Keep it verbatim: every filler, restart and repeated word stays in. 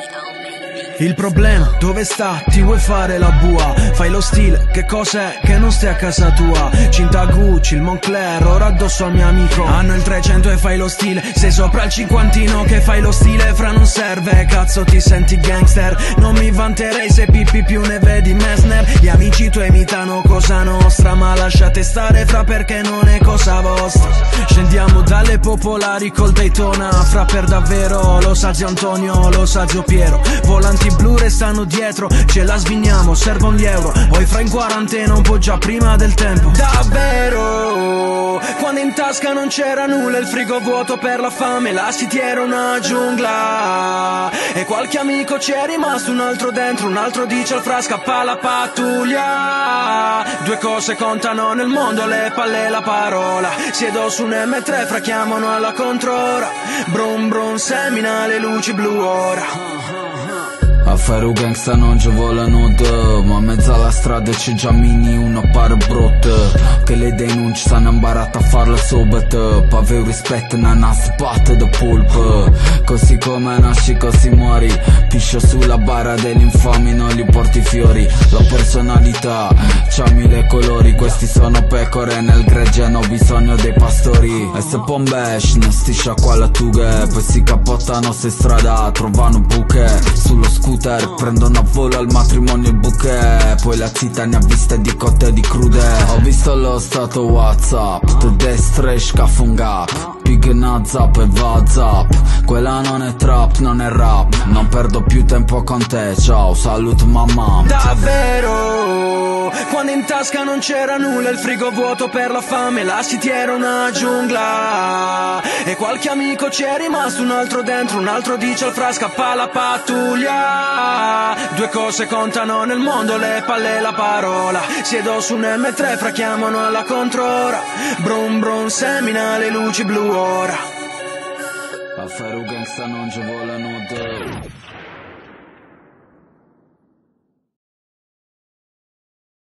Il problema dove sta? Ti vuoi fare la bua? Fai lo stile, che cos'è? Che non stai a casa tua. Cinta Gucci, il Moncler, ora addosso al mio amico. Hanno il trecento e fai lo stile. Sei sopra il cinquantino che fai lo stile. Fra non serve, cazzo ti senti gangster. Non mi vanterei se pippi più ne vedi Messner. Gli amici tuoi imitano Cosa Nostra, ma lasciate stare fra perché non è cosa vostra. Scendiamo dalle popolari col Daytona. Fra per davvero, lo sa zio Antonio, lo sa zio Piero. Volanti blu restano dietro, ce la svigniamo, servono gli euro. Poi fra in quarantena un po' già prima del tempo. Davvero, quando in tasca non c'era nulla, il frigo vuoto per la fame, la city era una giungla. E qualche amico ci è rimasto, un altro dentro, un altro dice al fra scappa la pattuglia. Due cose contano nel mondo, le palle e la parola. Siedo su un emme tre, fra chiamano alla controra. Brum brum semina le luci blu ora. A fare un gangsta non ci volano te, ma in mezzo alla strada c'è già mini una pare brutta. Che le denunce stanno imbarate a farlo subito, per avere rispetto non una sbatte da polpa. Così come nasci così muori, piscio sulla barra degli infami non li porti fiori. La personalità c'ha mille colori, questi sono pecore nel gregge hanno bisogno dei pastori. E se pombesh non stiscia qua la tughe, poi si cappottano se strada, trovano buche sullo scooter. Prendono a volo al matrimonio il bouquet, poi la zita ne ha viste di cotte e di crude. Ho visto lo stato WhatsApp, te destre scaffa un gap, pig una zap e va zap. Quella non è trap, non è rap, non perdo più tempo con te, ciao, salut mamma. Davvero, quando in tasca non c'era nulla, il frigo vuoto per la fame, la city era una giungla. E qualche amico ci è rimasto, un altro dentro, un altro dice al fra scappa la pattuglia. Due cose contano nel mondo, le palle e la parola. Siedo su un emme tre, fra chiamano alla controra. Brum brum semina le luci blu ora. A fare un gangsta non ci volano te.